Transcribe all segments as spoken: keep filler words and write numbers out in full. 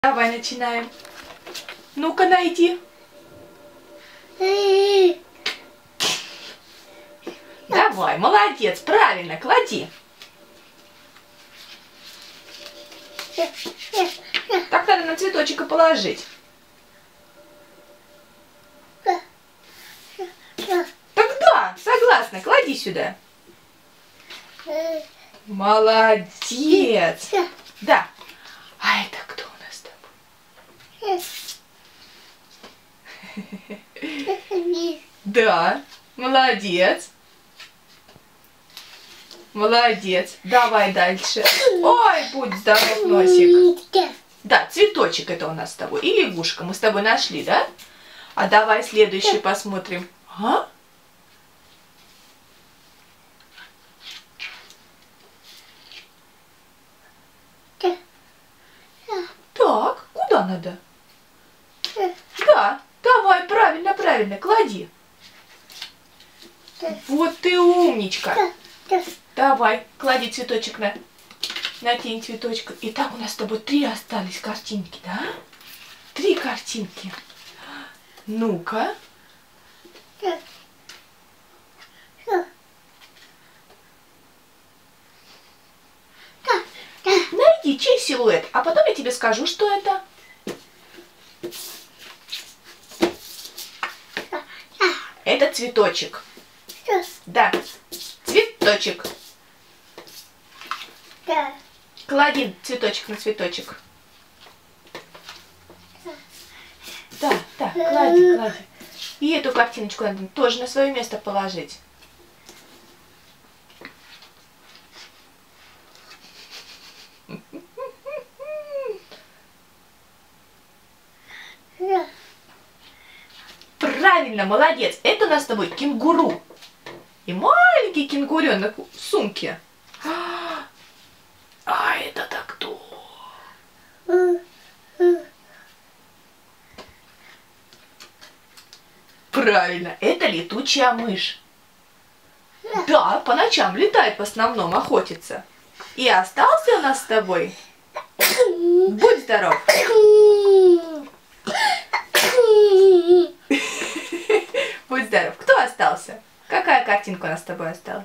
Давай начинаем. Ну-ка, найди. Давай, молодец, правильно, клади. Так надо на цветочек и положить. Тогда, согласна, клади сюда. Молодец. Да. А это кто у нас с тобой? Да, молодец. Молодец. Давай дальше. Ой, будь здоров, носик. Да, цветочек это у нас с тобой. И лягушка. Мы с тобой нашли, да? А давай следующий посмотрим. А? Так, куда надо? Да, давай, правильно, правильно, клади. Вот ты умничка. Давай, клади цветочек на, на тень цветочка. Итак, у нас с тобой три остались картинки, да? Три картинки. Ну-ка. Найди, чей силуэт, а потом я тебе скажу, что это. Это цветочек. Да, цветочек. Клади цветочек на цветочек. Да, да, клади, клади. И эту картиночку надо тоже на свое место положить. Правильно, молодец. Это у нас с тобой кенгуру. И маленький кенгуренок в сумке. А это-то кто? Правильно, это летучая мышь. Да, по ночам летает в основном, охотится. И остался у нас с тобой. Будь здоров. Будь здоров. Кто остался? Какая картинка у нас с тобой осталась?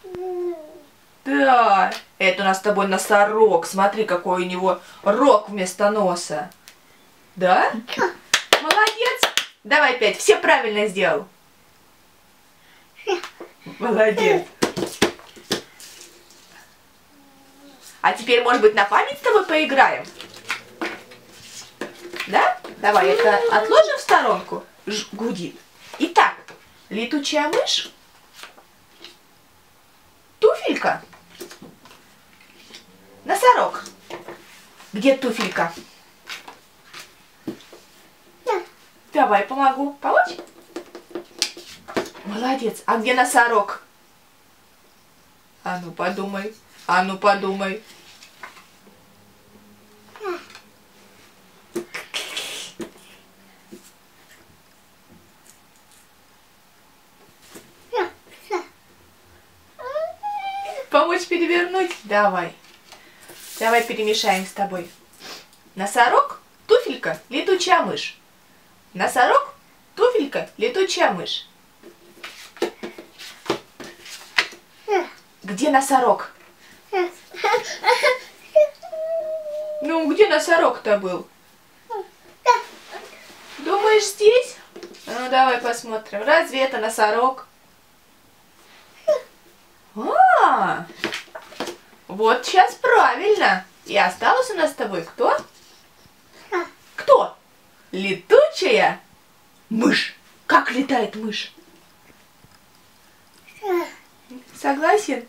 Да, это у нас с тобой носорог. Смотри, какой у него рог вместо носа. Да? Молодец. Давай опять. Все правильно сделал. Молодец. А теперь, может быть, на память с тобой поиграем? Да? Давай это отложим в сторонку. Ж гудит. Итак, летучая мышь, туфелька, носорог. Где туфелька? Давай помогу. Помочь? Молодец. А где носорог? А ну подумай. А ну подумай. Помочь перевернуть? Давай. Давай перемешаем с тобой. Носорог, туфелька, летучая мышь. Носорог, туфелька, летучая мышь. Где носорог? Ну, где носорог-то был? Думаешь, здесь? Ну, давай посмотрим. Разве это носорог? А, вот сейчас правильно. И осталось у нас с тобой кто? Кто? Летучая мышь. Как летает мышь? Согласен?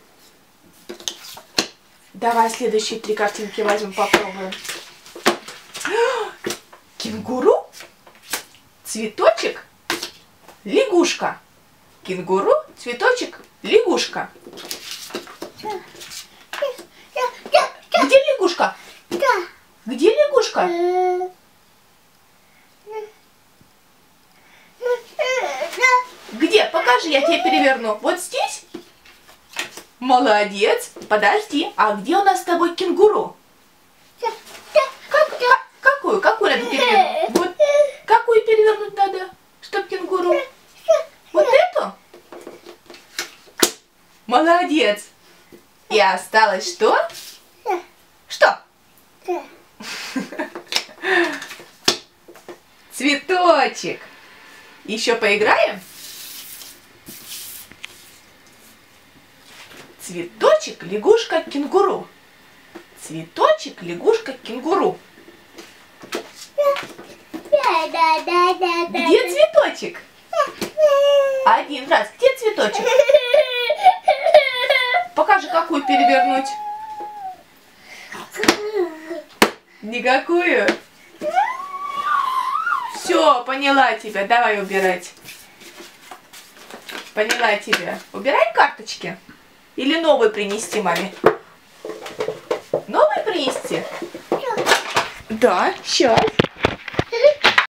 Давай следующие три картинки возьмем, попробуем. Кенгуру, цветочек, лягушка. Кенгуру, цветочек, лягушка. Где лягушка? Где лягушка? Где? Покажи, я тебе переверну. Вот здесь? Молодец. Подожди, а где у нас с тобой кенгуру? Как, Молодец. И осталось что? Что? Цветочек. Еще поиграем? Цветочек, лягушка, кенгуру. Цветочек, лягушка, кенгуру. Где цветочек? Один раз. Где цветочек? Покажи, какую перевернуть. Никакую? Все, поняла тебя. Давай убирать. Поняла тебя. Убираем карточки? Или новый принести маме? Новый принести? Да, сейчас.